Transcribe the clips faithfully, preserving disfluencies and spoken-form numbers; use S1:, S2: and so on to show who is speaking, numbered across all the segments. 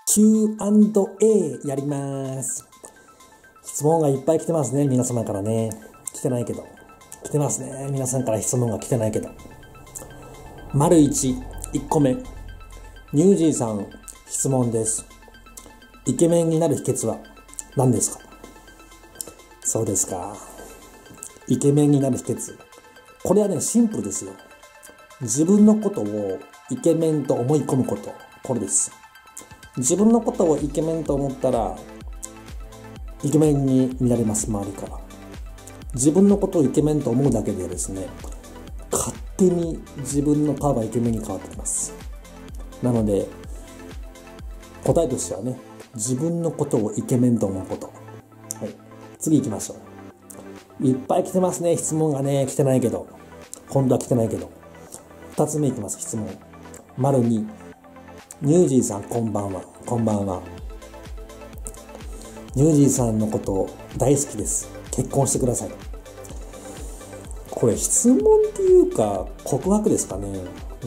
S1: キューアンドエー やります。質問がいっぱい来てますね、皆様からね。来てないけど。来てますね、皆さんから質問が来てないけど。丸一、いっこめ。ニュージーさん、質問です。イケメンになる秘訣は何ですか？そうですか。イケメンになる秘訣。これはね、シンプルですよ。自分のことをイケメンと思い込むこと。これです。自分のことをイケメンと思ったら、イケメンに見られます、周りから。自分のことをイケメンと思うだけでですね、勝手に自分の顔がイケメンに変わってきます。なので、答えとしてはね、自分のことをイケメンと思うこと。はい。次行きましょう。いっぱい来てますね、質問がね、来てないけど。今度は来てないけど。二つ目いきます、質問。丸に。ニュージーさん、こんばんは。こんばんは。ニュージーさんのこと大好きです。結婚してください。これ質問っていうか告白ですかね。うん、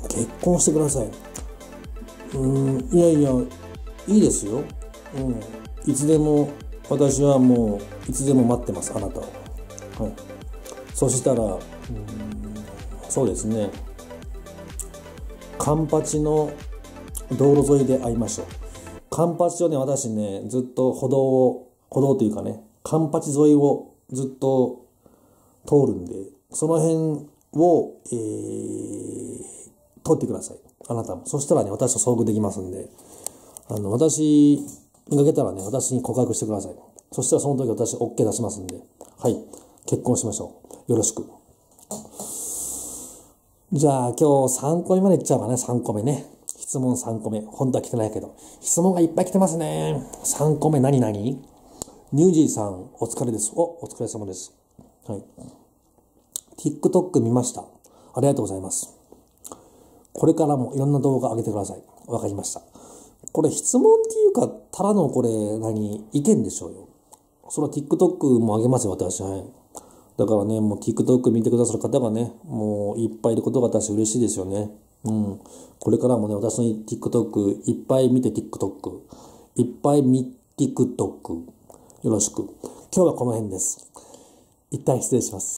S1: 結婚してください。うん、いやいや、いいですよ。うん、いつでも、私はもういつでも待ってます、あなたを。はい。そしたら、うん、そうですね。カンパチの道路沿いで会いましょう。カンパチをね、私ね、ずっと歩道を、歩道というかね、カンパチ沿いをずっと通るんで、その辺を、えー、通ってください。あなたも。そしたらね、私と遭遇できますんで、あの、私、見かけたらね、私に告白してください。そしたらその時私 オーケー 出しますんで、はい、結婚しましょう。よろしく。じゃあ今日さんこめまでいっちゃうかな、さんこめね。質問さんこめ。本当は来てないけど。質問がいっぱい来てますね。さんこめ何々？ニュージーさん、お疲れです。お、お疲れ様です。はい。TikTok 見ました。ありがとうございます。これからもいろんな動画上げてください。わかりました。これ質問っていうか、ただのこれ何、意見でしょうよ。それは TikTok も上げますよ、私。はい。だからね、もう TikTok 見てくださる方がね、もういっぱいいることが私嬉しいですよね。うん。これからもね、私の TikTok いっぱい見て TikTok。いっぱい見 TikTok。よろしく。今日はこの辺です。一旦失礼します。